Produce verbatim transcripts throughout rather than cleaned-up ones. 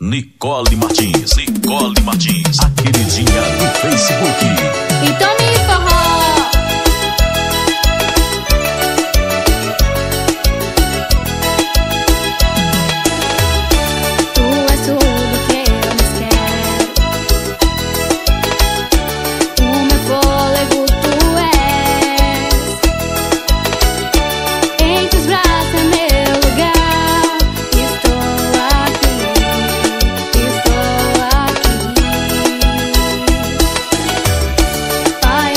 Nicole Martins, Nicole Martins, a queridinha do Facebook. Então me forró. Tu és tudo que eu mais quero. O meu fôlego tu és. Em teus braços é meu lugar. Estou aqui, estou aqui. Pai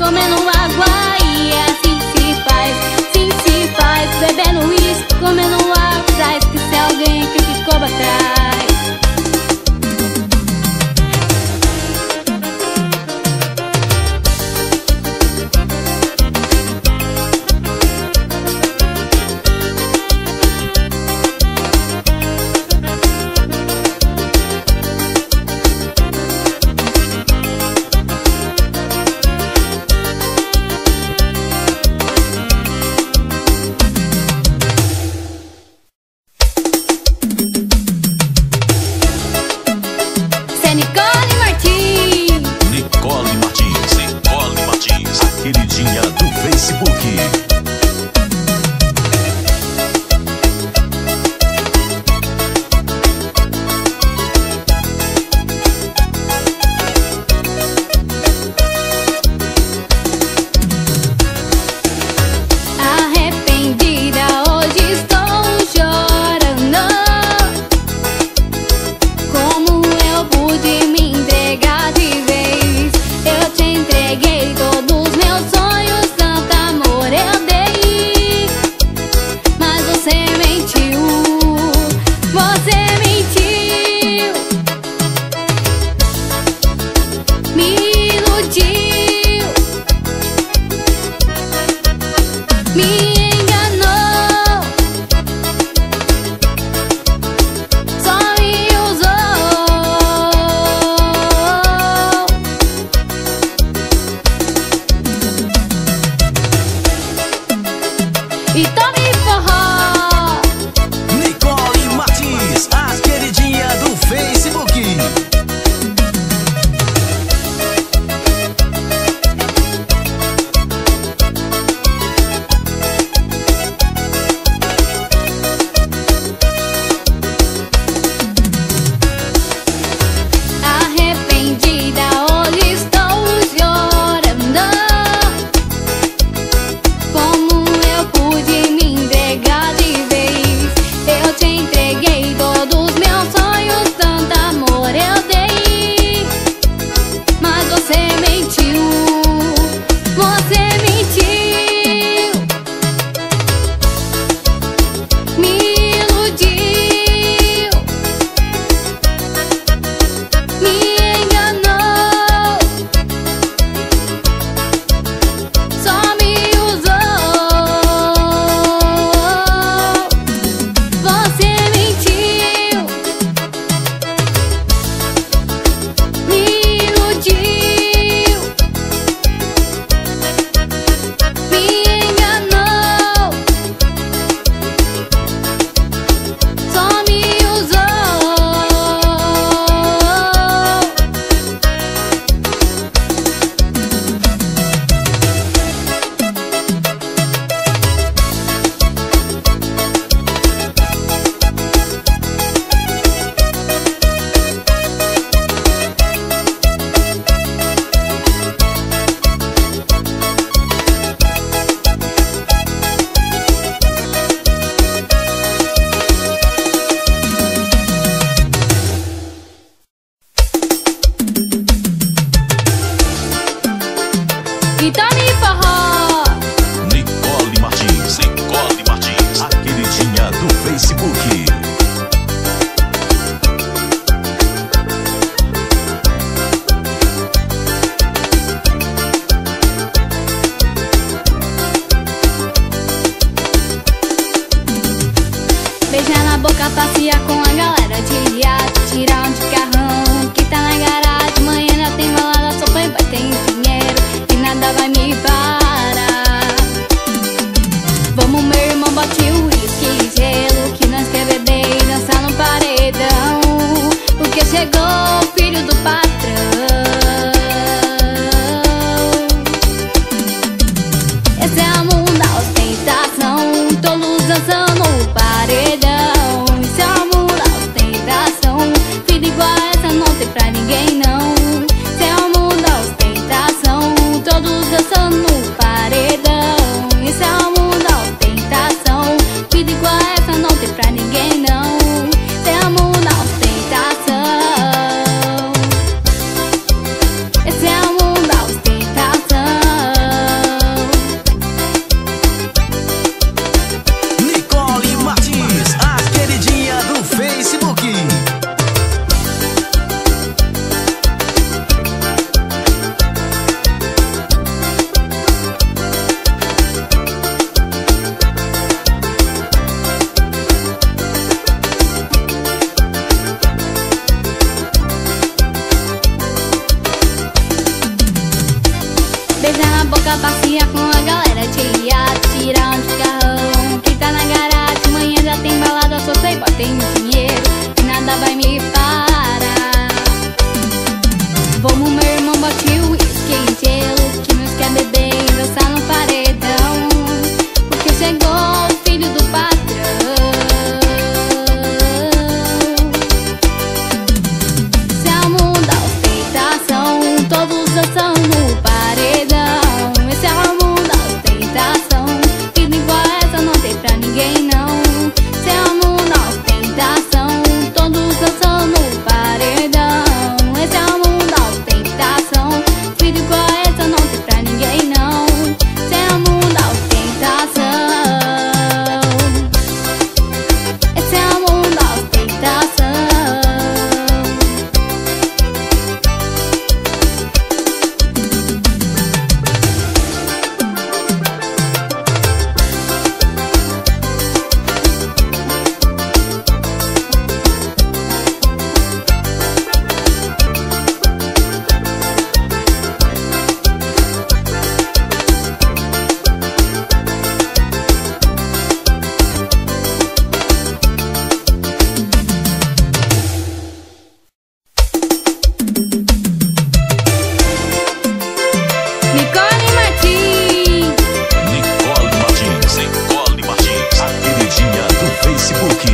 comendo água. E assim se faz, sim se faz, bebendo uísque, comendo água. Pra esquecer alguém que ficou pra trás. Beijar na boca, passear com a galera de iate, tirar um de carrão que tá na garagem. Manhã já tem balada, sopa e vai ter dinheiro e nada vai me parar. Vamos, meu irmão, bote o uísque e gelo, que nós quer beber e dançar no paredão, porque chegou o filho do patrão. Esse é o mundo da ostentação, todos dançando no paredão. Esse é o mundo boca, passear com a galera de iate, tirar um de carrão que tá na garagem. Amanhã já tem balada, sou playboy, tenho dinheiro e nada vai me parar. Vamos, meu irmão, bote o uísque em gelo, que nós quer beber e dançar no paredão, porque chegou o filho do patrão. Se é o mundo da ostentação, todos dançando no paredão. Esse é o mundo da ostentação, vida igual essa não tem pra ninguém não. Se é o mundo da ostentação, todos dançando no paredão. Esse é o mundo da ostentação, vida igual essa não tem pra ninguém não. Se é o mundo da ostentação, esse é o mundo da ostentação. Nicole Martins, Nicole Martins, Nicole Martins, a queridinha do Facebook.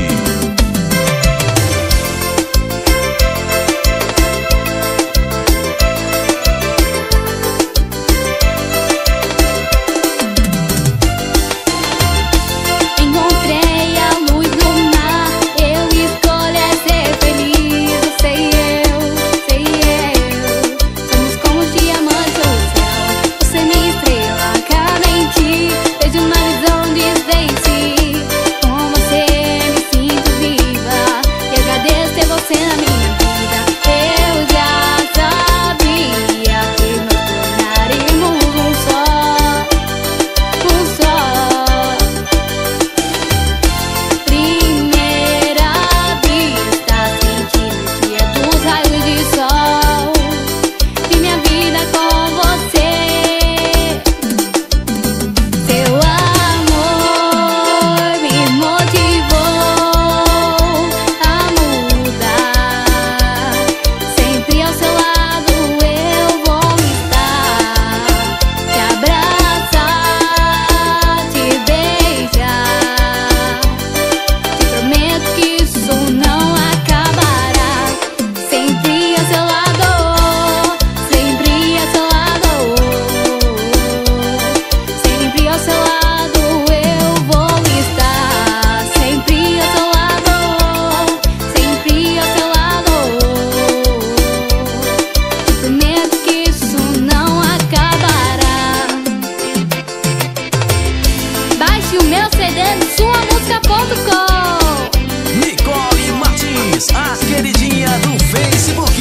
encontrei a luz do mar. Eu escolho é ser feliz. Sei eu, sei eu. Somos como os diamantes no céu. Você é minha estrela, cada em ti. Vejo uma visão de Stacy. Com você me sinto viva e agradeço ter você na minha vida. Eu já sabia que nós tornaríamos um só, um só. Primeira vista, senti no dia dos raios de sol. Vi minha vida com você. Seu amor me motivou a mudar. Sempre ao seu lado eu vou estar. Te abraçar, te beijar. Te prometo que isso não acabará. Sempre ao seu lado, sempre ao seu lado, sempre ao seu lado eu vou estar. Sempre ao seu lado, sempre ao seu lado. Te prometo que isso não acabará. Baixe o meu C D no sua música ponto com. Nicole Martins, a queridinha do Facebook.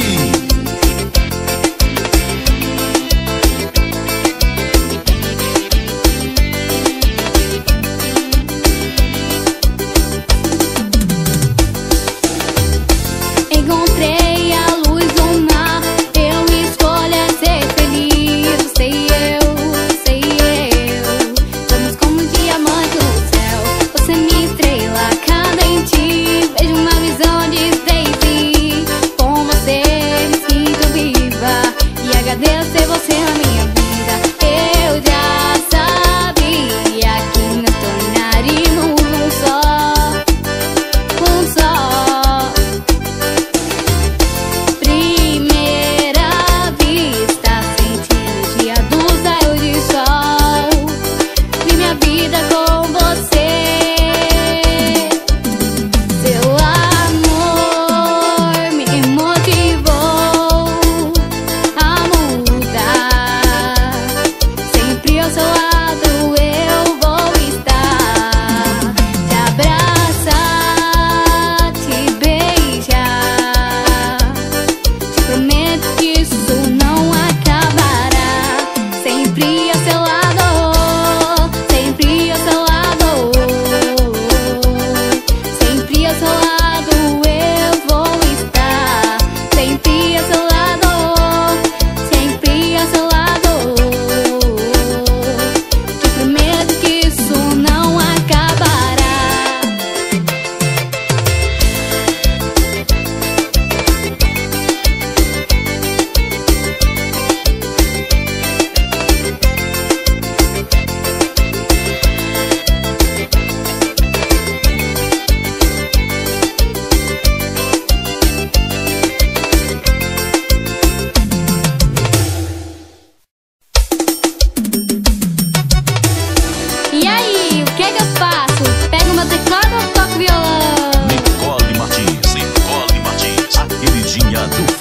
Encontrei a luz do mar. Eu escolho é ser feliz. Sei eu, sei eu. Somos como um diamante no céu. Você é minha estrela, cada em ti. Vejo uma visão de Stacy. Com você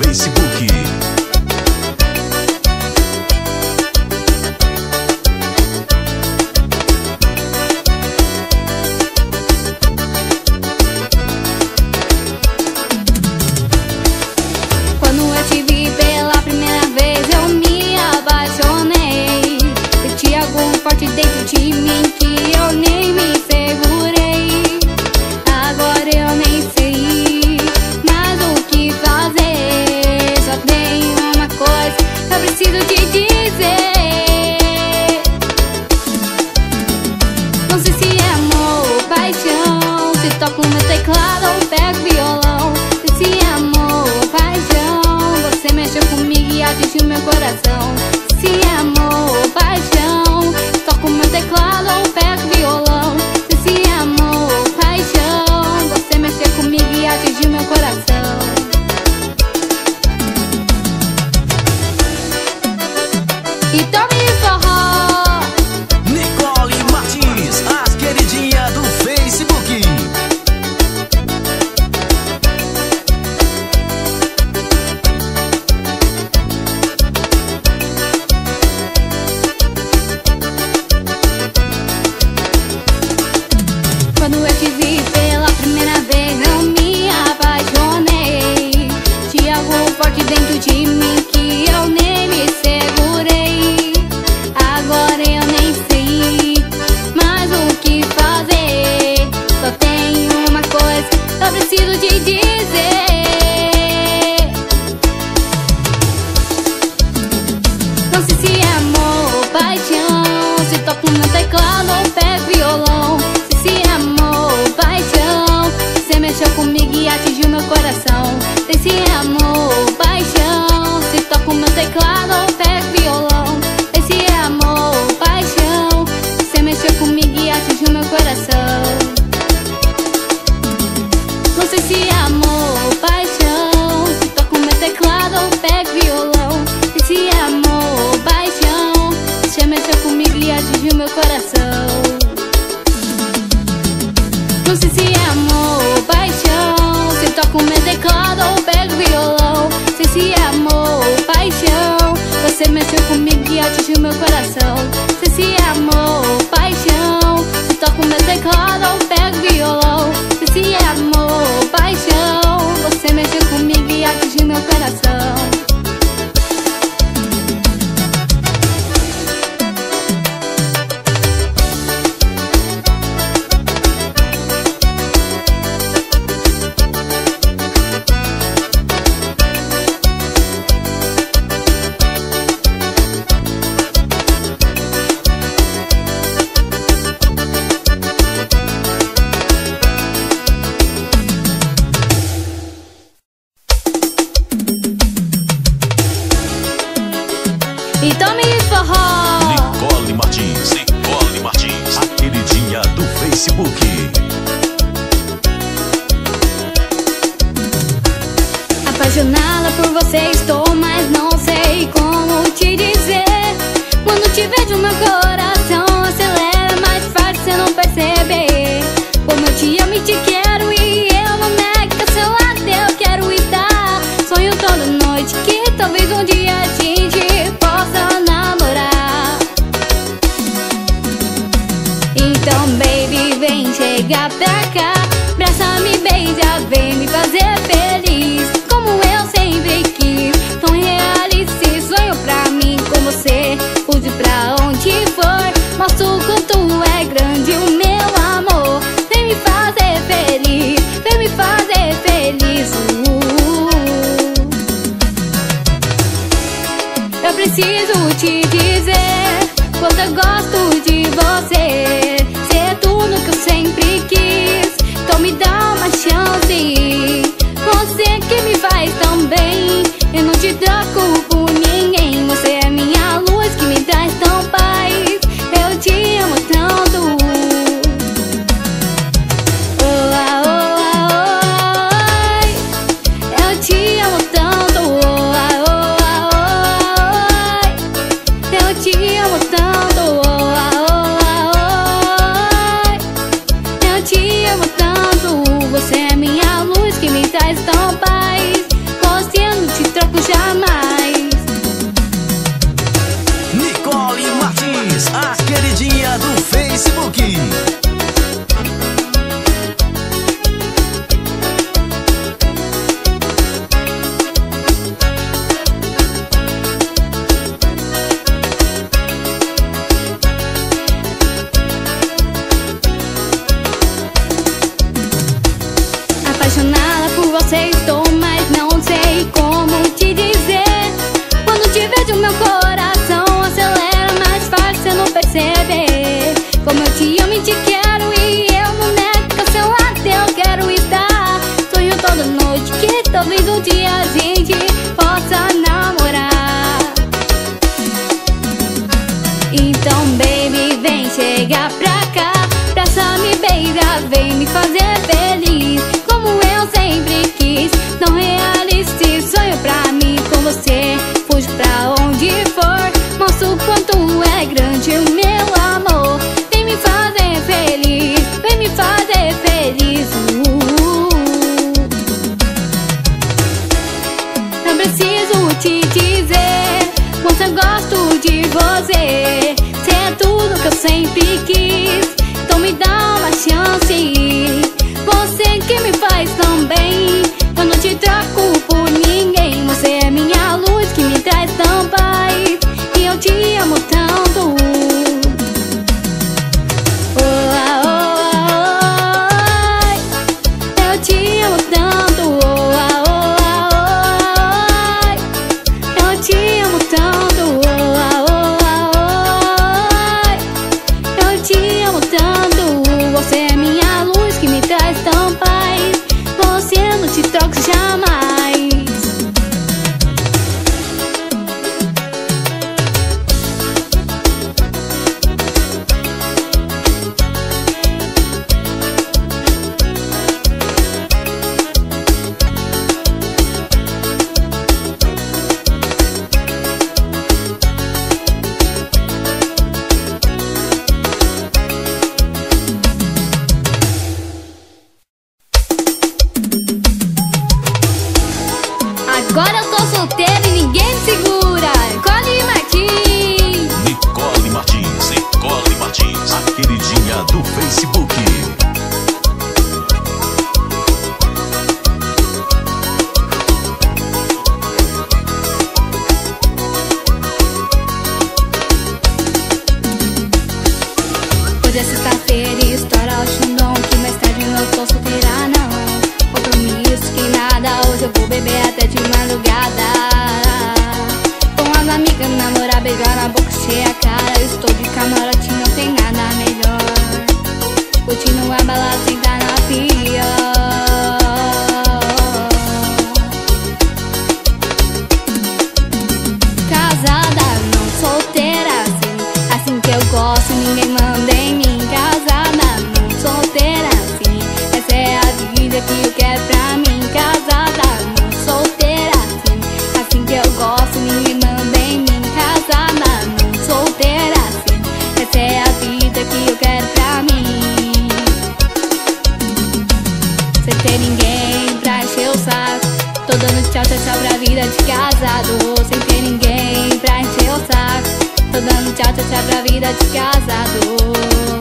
Facebook. Quando eu te vi pela primeira vez, eu me apaixonei. Senti algo forte dentro de mim que eu nem me segurei. Agora eu nem sei mais o que fazer. Só tenho uma coisa que eu preciso te dizer. Não sei se é amor ou paixão, se toco meu teclado ou pego violão. Se é amor ou paixão, você mexeu comigo e atingiu meu coração. Se é amor ou paixão, toco meu teclado ou pego violão. Se é amor ou paixão, você mexeu comigo e atingiu meu coração. E tome forró. Nicole Martins, as queridinhas do Facebook. Quando eu te vi pela primeira vez, eu me apaixonei. Tinha algo forte dentro de mim que eu nem me segurei. Agora eu nem sei mais o que fazer. Só tenho uma coisa que eu preciso te dizer. Não sei se é amor ou paixão, se toco no teclado ou pego violão. Se é amor ou paixão, você mexeu comigo e atingiu meu coração. Se é amor ou paixão, se toco meu teclado ou pego violão. Se é amor ou paixão, você mexeu comigo e atingiu meu coração. Não sei se é amor ou paixão, se toco meu teclado ou pego violão. Se é amor ou paixão, você mexeu comigo e atingiu meu coração. Não sei se é amor ou paixão, se toco meu teclado ou pego violão. Sei se é amor ou paixão, você mexeu comigo e atingiu meu coração. Sei se é amor ou paixão, se toco meu teclado ou pego violão. Sei se é amor ou paixão, você mexeu comigo e atingiu meu coração. E tome forró. Nicole Martins, Nicole Martins, a queridinha do Facebook. Apaixonada por você estou, mas não sei como te dizer. Quando te vejo meu coração acelera mais forte, cê não perceber. Como eu te amo e te quero e eu não nego que ao seu lado eu quero estar. Sonho toda noite que talvez um dia a gente possa namorar. Então baby, vem chegar pra cá, abraça-me, beija, vem me fazer feliz, como eu sempre quis. Então realize esse sonho pra mim com você. Fude pra onde for, mostra o quanto é grande o meu amor. Vem me fazer feliz, vem me fazer feliz. uh. Eu preciso te dizer quanto eu gosto de você. Cê é tudo que eu sempre quis, então me dá uma chance. Você que me faz tão bem, eu não te troco por ninguém. Você é minha luz que me traz tão paz, eu te amo tanto. Oh, ah, oh, ah, oh, eu te amo tanto. Oh, ah, oh, ah, oh, eu te amo tanto. Oh, ah, oh, ah, oh, eu te amo tanto. a gente possa namorar. Então baby, vem chegar pra cá, abraça, me beija, vem me fazer feliz, como eu sempre quis. Não realize esse sonho pra mim, com você fujo pra onde for, mostro o quanto é grande o meu amor. Vem me fazer feliz, vem me fazer feliz. uh. Não preciso te dizer quanto eu gosto de você, cê é tudo que eu sempre quis, então me dá uma chance. Você que me faz tão bem, eu não te troco por ninguém. Você é minha luz que me traz tão paz, e eu te amo tanto. Oh, ah, oh, ah, oh, eu te amo tanto. Oh, ah, oh, ah, oh, eu te amo tanto. Oh, ah, oh, ah, eu te amo tanto. Você é minha luz que me traz tão paz, você não te troco jamais. Agora eu tô solteira e ninguém me segura. Nicole Martins. Nicole Martins, Nicole Martins, a queridinha do Facebook. Hoje é sexta-feira e estoura o Xandão, que mais tarde eu tô solteira não. Compromisso que nada, hoje eu vou beber até de madrugada, com as amigas, namorar, beijar na boca, cheia a cara. Estou de camarote, não tem nada melhor, curtindo a balada, sentar na pia. Casada, não solteira, assim, assim que eu gosto, ninguém manda em mim. Casada, não solteira, assim, essa é a vida que eu quero pra mim. Casada, não solteira, assim, assim que eu gosto, ninguém manda em mim. Casada, não solteira, assim, essa é a vida que eu quero pra mim. Sem ter ninguém pra encher o saco, tô dando tchau, tchau, tchau pra vida de casado. Sem ter ninguém pra encher o saco, tô dando tchau, tchau, tchau pra vida de casado.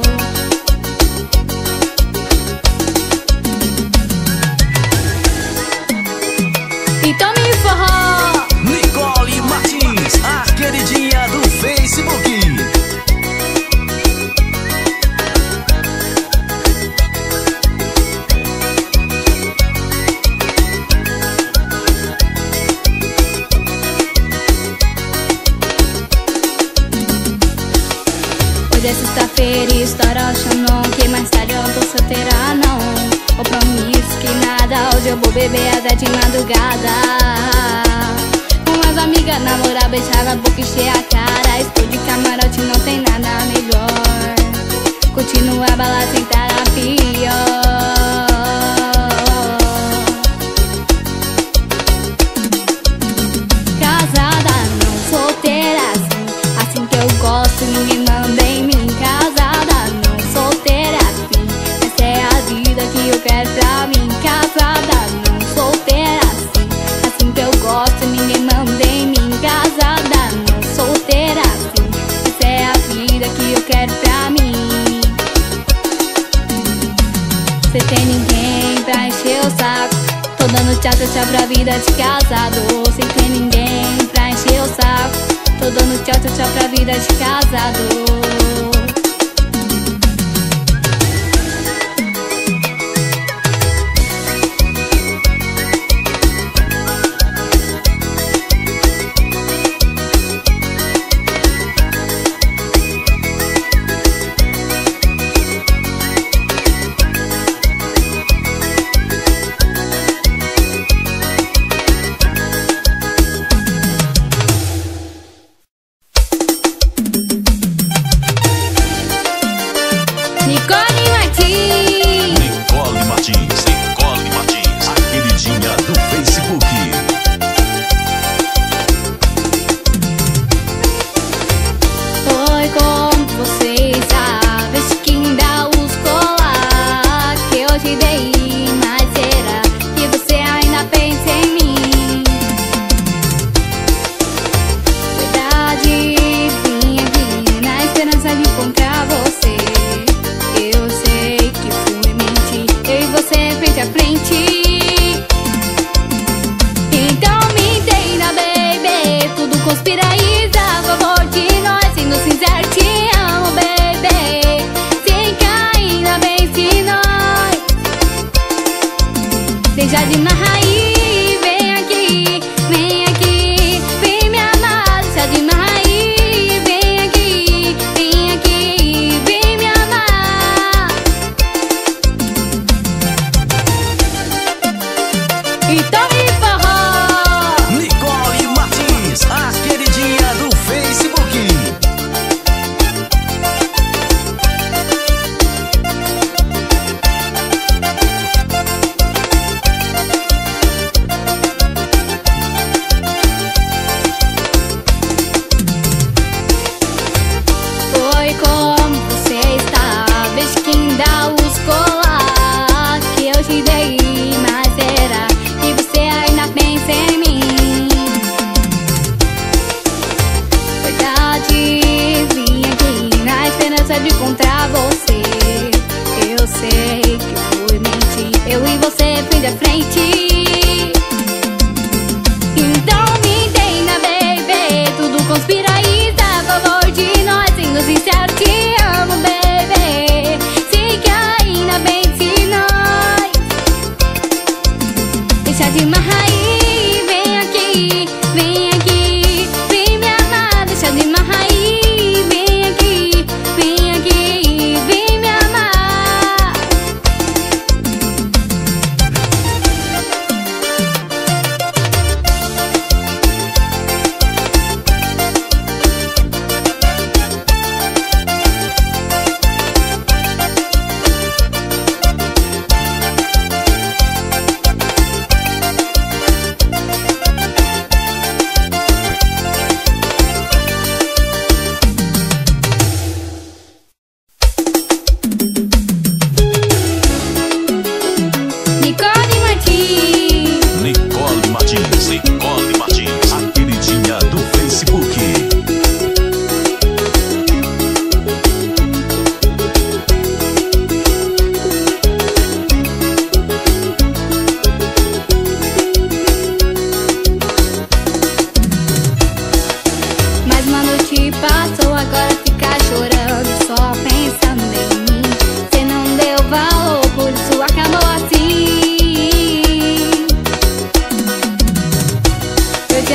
Então me forró. Nicole Martins, a queridinha do Facebook. Hoje é sexta-feira e estoura o Xandão, que mais tarde eu tô solteira não. Compromisso que nada, hoje eu vou beber até de madrugada, com as amigas, namorar, beijar na boca, encher a cara. Estou de camarote, não tem nada melhor, curtindo a balada, sentar na pia. Casada, não solteira, assim, assim que eu gosto, ninguém manda em mim. Casada, não solteira, assim, essa é a vida que eu quero pra mim. Casada, não solteira, assim, assim que eu gosto, ninguém manda em mim. Casada, não solteira, assim, essa é a vida que eu quero pra mim. Cê tem ninguém pra encher o saco, tô dando tchau, tchau, tchau pra vida de casado. Sem ter ninguém pra encher o saco, tô dando tchau, tchau, tchau pra vida de casado.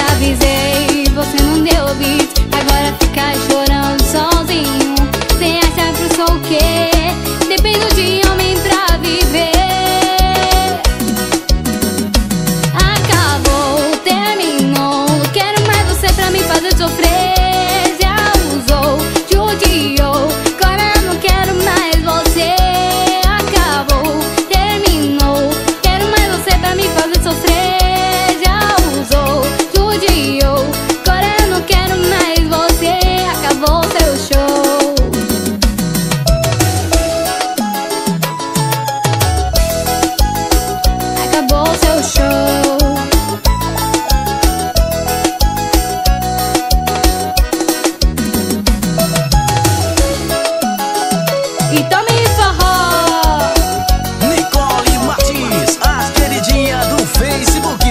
avisei, você não deu ouvido. Agora fica chorando sozinho. Cê acha que eu sou o quê? Dependo de homem pra viver. Acabou, terminou. Não quero mais você pra me fazer sofrer. Já usou, judiou. Agora eu não quero mais você. Acabou, terminou. Quero mais você pra me fazer sofrer. Já usou, judiou. Agora eu não quero mais você. Acabou seu show. Acabou seu show. E tome forró. Nicole Martins, a queridinha do Facebook.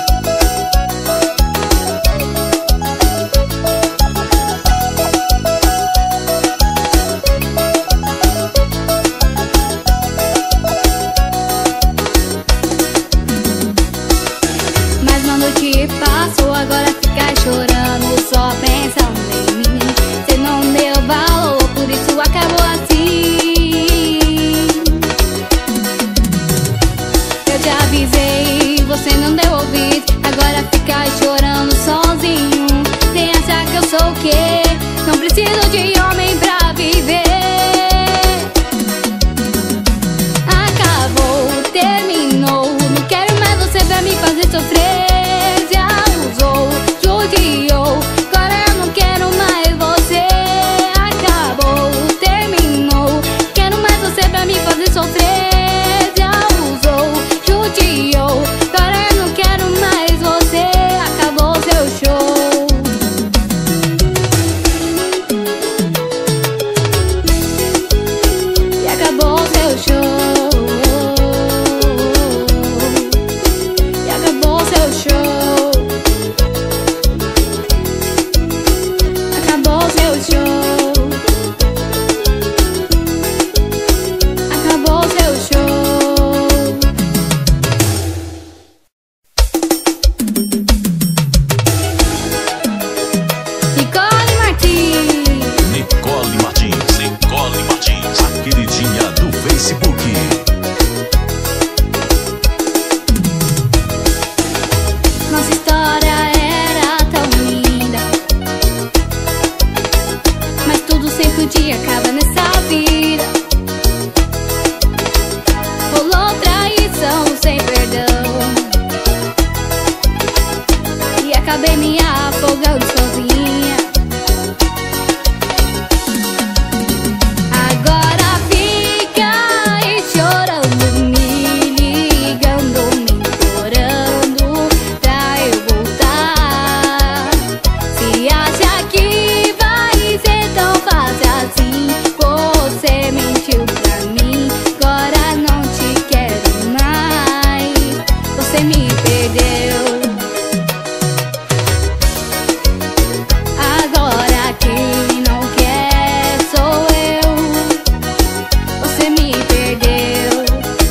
Mais uma noite passou, agora fica chorando, só pensando em mim. Cê não deu valor, por isso acabou assim. Eu te avisei, você não deu ouvido. Agora fica chorando sozinho. Cê acha que eu sou o quê? Não preciso de homem pra viver. Acabou, terminou. Não quero mais você pra me fazer sofrer. Já usou, judiou. Agora eu não quero mais você. Acabou, terminou. Quero mais você pra me fazer sofrer. Já usou, judiou. Agora eu não quero mais você. Acabou seu show. E acabou seu show. E acabou seu show. Acabou seu show. Acabou seu show. Nicole Martins. Nicole Martins, Nicole Martins, a queridinha do Facebook. Nossa história era tão linda, mas tudo sempre podia acabar nessa vida. Rolou traição sem perdão, e acabei me afogando sozinha. Agora fica aí chorando, me ligando, me implorando pra eu voltar. Se acha que vai ser tão fácil assim, você mentiu pra mim. Agora não te quero mais, você me perdeu. Agora quem não quer sou eu, você me perdeu.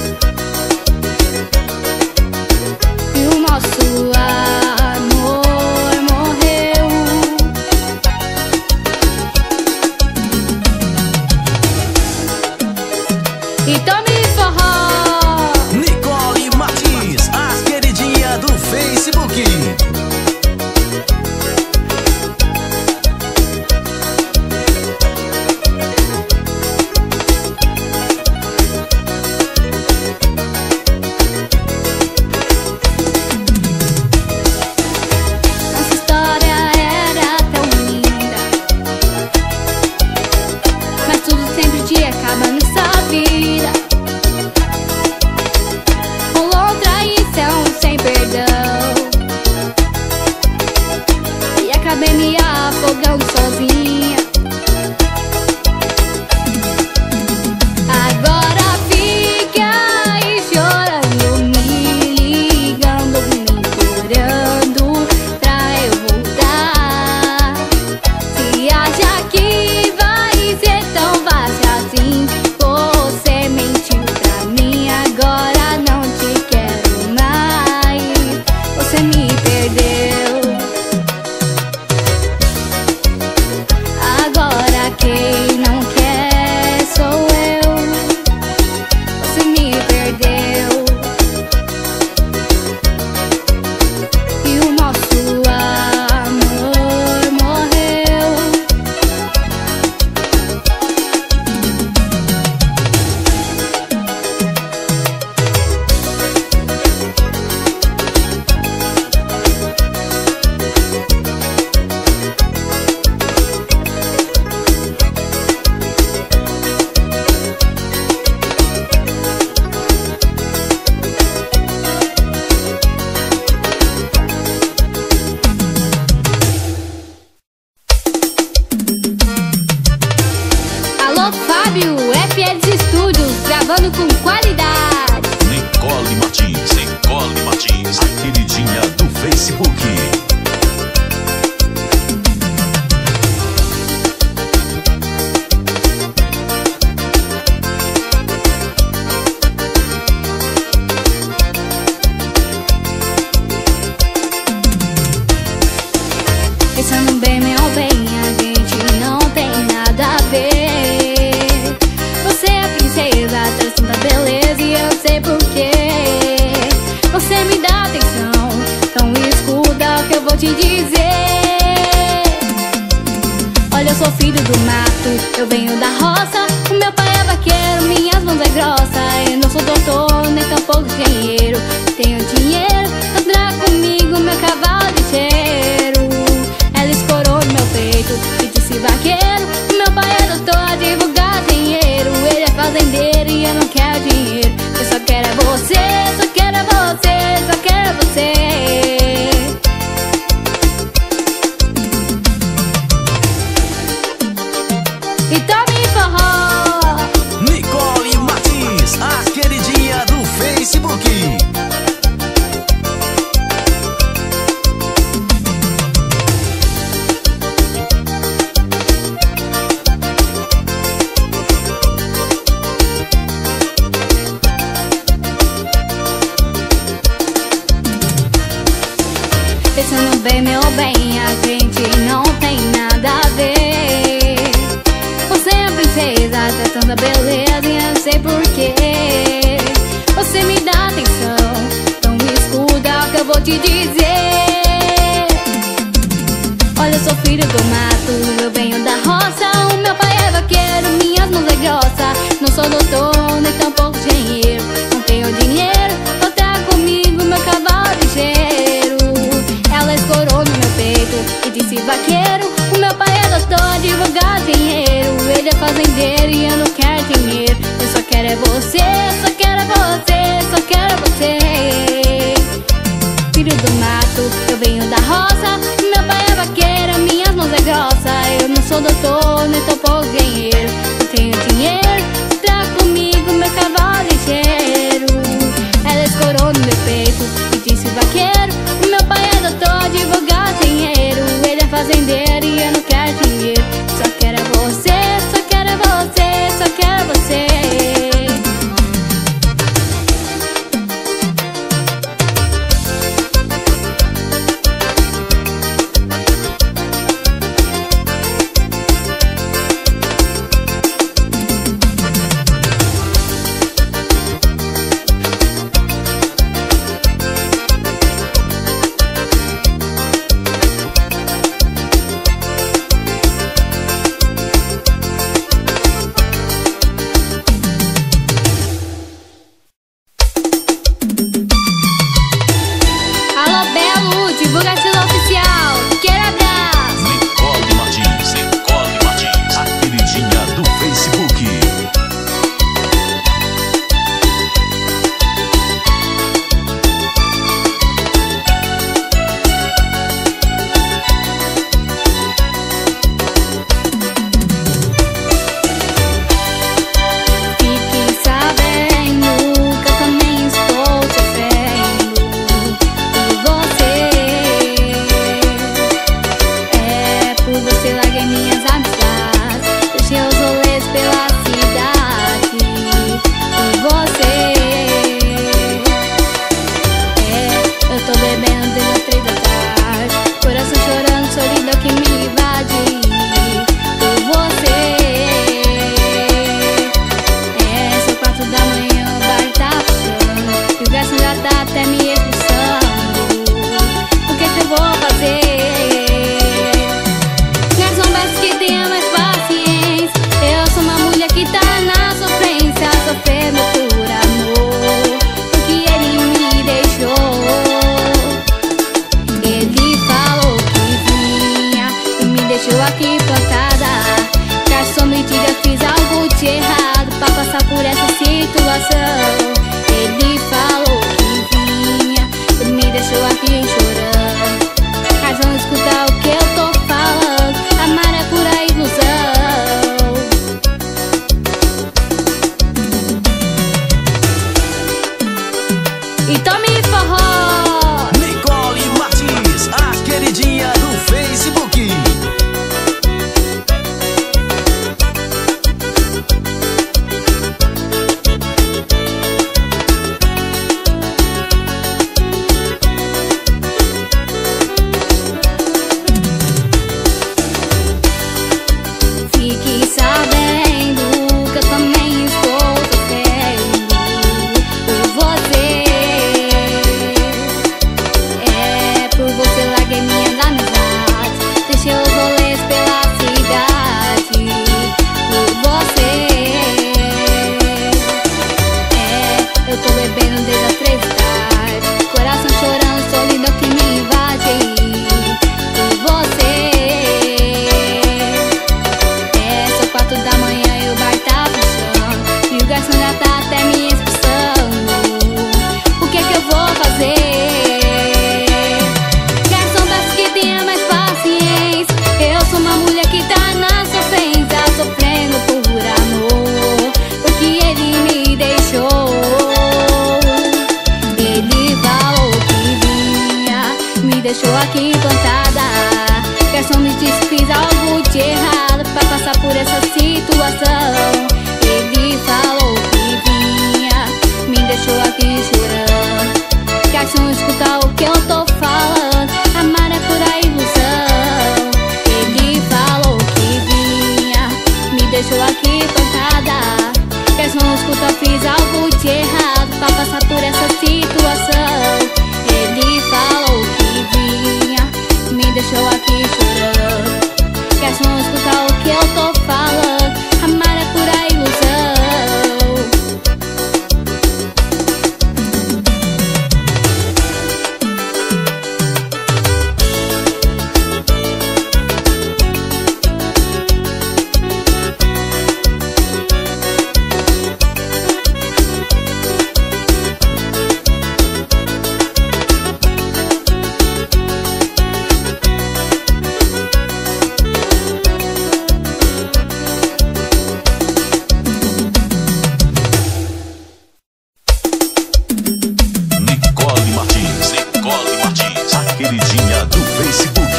E o nosso amor morreu. E tome forró. Nicole Martins, a queridinha do Facebook. Nossa história era tão linda, mas tudo sempre te acaba nessa vida. Rolou traição sem perdão, e acabei me afogando sozinha. Agora fica aí chorando, me ligando, me implorando pra eu voltar. Se acha que vai ser tão fácil assim, você mentiu pra mim. Agora não te quero mais, você me perdeu. estourando com qualidade. Nicole Martins, Nicole Martins, a queridinha do Facebook. Pensando bem, meu bem, a gente não tem nada a ver. Você é a princesa, traz tanta beleza e eu sei porquê. Você me dá atenção, então escuta o que eu vou te dizer. Olha, eu sou filho do mato, eu venho da roça. O meu pai é vaqueiro, minhas mãos é grossa. Eu não sou doutor, nem tampouco engenheiro. Tenho dinheiro, então traga comigo meu cavalo ligeiro. Ela escorou no meu peito e disse vaqueiro. Meu pai é doutor, advogado, dinheiro. Ele é fazendeiro e eu não quero dinheiro. Eu só quero é você, só quero é você, só quero é você. E tome forró. Nicole Martins, a queridinha do Facebook. Pensando bem, meu bem, a gente não tem nada a ver. Você é a princesa, traz tanta beleza e eu sei porquê. Você me dá atenção, então escuta o que eu vou te dizer. Olha, eu sou filho do mato, eu venho da roça. O meu pai é vaqueiro, minhas mãos é grossa. Não sou doutor, nem tampouco engenheiro. Não tenho dinheiro, então traga comigo meu cavalo ligeiro. Ela escorou no meu peito e disse vaqueiro. O meu pai é doutor, advogado, dinheiro. Ele é fazendeiro e eu não quero dinheiro. Eu só quero é você, só quero é você, só quero é você. Filho do mato, eu venho da roça. Meu pai é vaqueiro, minhas mãos é grossa. Eu não sou doutor, nem tampouco engenheiro. Eu tenho dinheiro, traga comigo meu cavalo ligeiro. Ela escorou no meu peito e disse vaqueiro. O meu pai é doutor, advogado, dinheiro. Ele é fazendeiro e eu não quero dinheiro. Só quero é você, só quero é você, só quero é você. Alô, Belo, divulgativa oficial. Quero abraço. Nicole Martins, Nicole Martins, a queridinha do Facebook. Fique sabendo que eu também estou sofrendo por você. É por você larguei minhas amizades, deixei os rolês pela cidade. Por você. É, eu tô bebendo desde as três da tarde, coração chorando, solidão que me invade. Por você. É, são quatro da manhã, o bar tá fechando e o garçom já tá até me expulsando. O que que eu vou fazer? Garçom, peço que tenha mais paciência. Eu sou uma mulher que tá na sofrência, sofrendo por amor, porque ele me deixou. Ele falou que vinha e me deixou aqui plantada. Garçom, me diga, fiz algo de errado pra passar por essa situação. Ele falou que vinha, ele me deixou aqui chorando. Garçom, escuta o que eu tô falando. Amar é pura ilusão. aqui plantada. Garçom me disse que fiz algo de errado pra passar por essa situação. Ele falou que vinha, me deixou aqui chorando. Garçom, escuta o que eu tô falando, amar é pura ilusão. Ele falou que vinha, me deixou aqui plantada. Garçom, escuta, fiz algo de errado pra passar por essa situação. Ele falou que vinha, me deixou aqui chorando. Garçom, escuta o que eu tô falando, amar é pura ilusão. Queridinha do Facebook.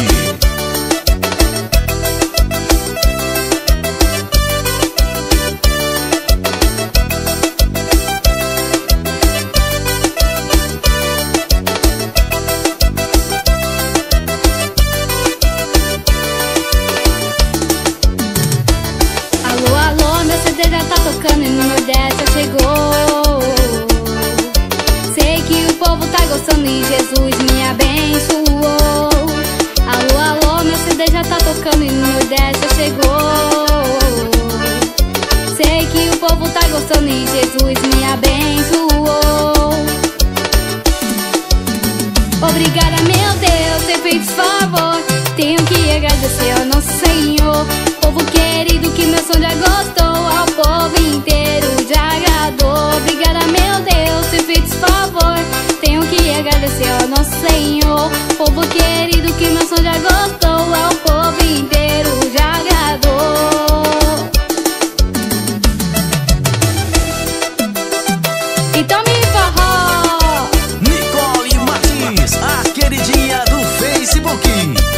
Alô, alô, meu C D já tá tocando e no Nordeste já chegou. Sei que o povo tá gostando e Jesus me abençoou. Alô, alô, meu C D já tá tocando e no Nordeste já chegou. Sei que o povo tá gostando e Jesus me abençoou. Obrigada, meu Deus, ter feito esse favor. Tenho que agradecer ao nosso Senhor. Povo querido que meu som já gostou, ao povo inteiro já agradou. Obrigada, meu Deus, ter feito esse favor. Tenho que agradecer ao nosso Senhor. Povo querido que meu som já gostou, ao povo inteiro já agradou. Então me forró. Nicole Martins, a queridinha do Facebook.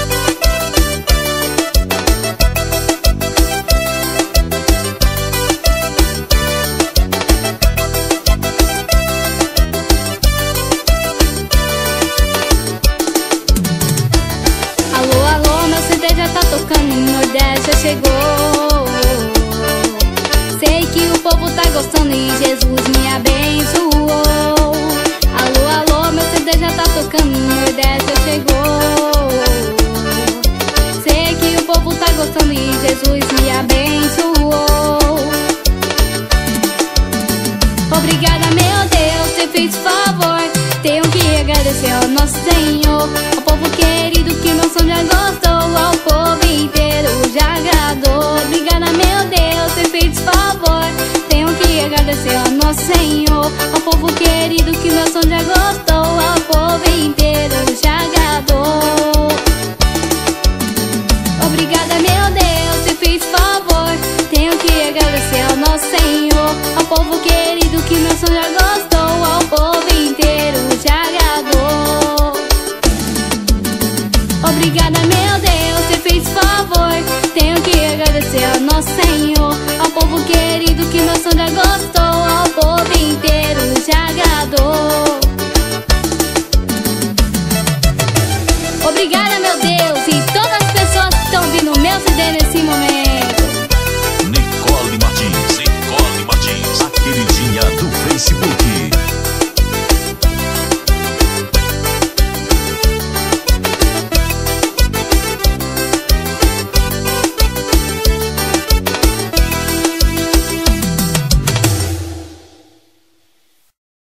No Nordeste já chegou. Sei que o povo tá gostando e Jesus me abençoou. Alô, alô, meu C D já tá tocando, no Nordeste já chegou. Sei que o povo tá gostando e Jesus me abençoou. Obrigada, meu Deus, ter feito favor. Tenho que agradecer ao nosso Senhor. Ao povo querido que meu som já gostou, ao povo inteiro já agradou. Obrigada, meu Deus, ter feito favor. Tenho que agradecer ao nosso Senhor. Ao povo querido que meu som já gostou, ao povo inteiro já agradou. Obrigada, meu Deus, ter feito favor. Tenho que agradecer ao nosso Senhor. Ao povo querido que meu som já gostou, ao povo inteiro já agradou. Obrigada, meu Deus, ter feito favor. Tenho que agradecer ao nosso Senhor. Ao povo querido que meu som já gostou,